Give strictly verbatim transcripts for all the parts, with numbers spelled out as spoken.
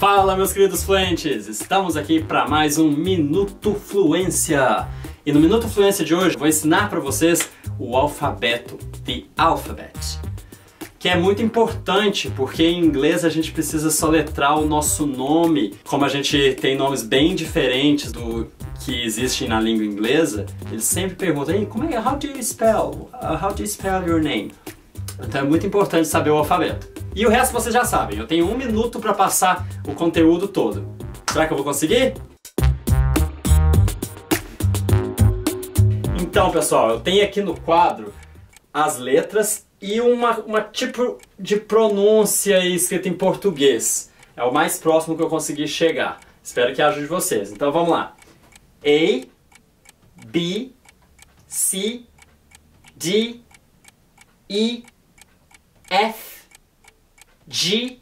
Fala, meus queridos fluentes! Estamos aqui para mais um Minuto Fluência. E no Minuto Fluência de hoje eu vou ensinar para vocês o alfabeto, the alphabet, que é muito importante porque em inglês a gente precisa soletrar o nosso nome. Como a gente tem nomes bem diferentes do que existem na língua inglesa, eles sempre perguntam: Hey, como é, how do you spell? Uh, how do you spell your name? Então é muito importante saber o alfabeto. E o resto vocês já sabem, eu tenho um minuto para passar o conteúdo todo. Será que eu vou conseguir? Então, pessoal, eu tenho aqui no quadro as letras e uma, uma tipo de pronúncia escrita em português. É o mais próximo que eu consegui chegar. Espero que ajude vocês. Então vamos lá. A, B, C, D, E, F, G,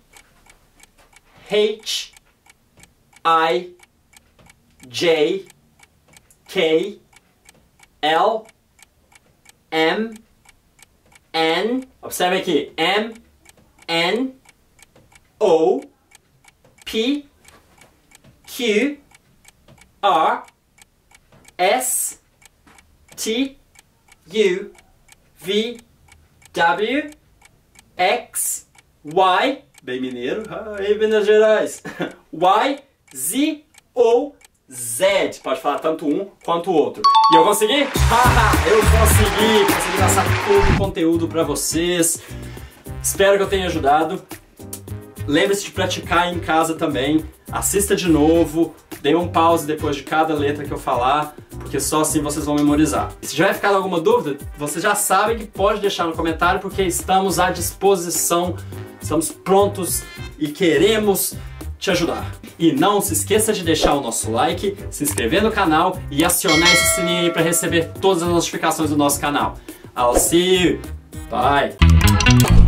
H, I, J, K, L, M, N, observe aqui, M, N, O, P, Q, R, S, T, U, V, W, X, Y, bem mineiro, aí Minas Gerais, Y, Z ou Z. Pode falar tanto um quanto o outro. E eu consegui? Haha, eu consegui! Consegui passar todo o conteúdo para vocês. Espero que eu tenha ajudado. Lembre-se de praticar em casa também. Assista de novo. Dê um pause depois de cada letra que eu falar, porque só assim vocês vão memorizar. Se tiver ficado alguma dúvida, vocês já sabem que pode deixar no comentário, porque estamos à disposição, estamos prontos e queremos te ajudar. E não se esqueça de deixar o nosso like, se inscrever no canal e acionar esse sininho aí para receber todas as notificações do nosso canal. I'll see you. Bye.